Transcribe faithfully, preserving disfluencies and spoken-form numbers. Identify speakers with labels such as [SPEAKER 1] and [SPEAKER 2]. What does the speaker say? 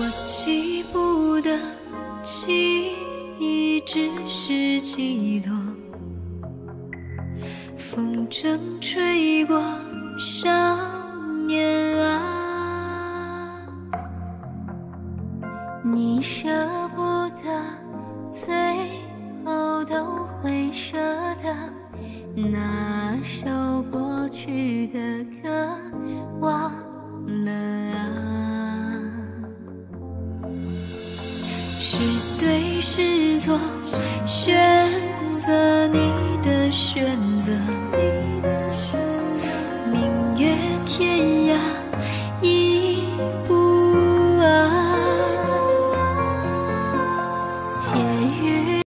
[SPEAKER 1] 记不得记忆只是几朵风筝吹过少年啊，你舍不得，最后都会舍得那首过去的歌，忘了啊。是对是错，选择你的选择。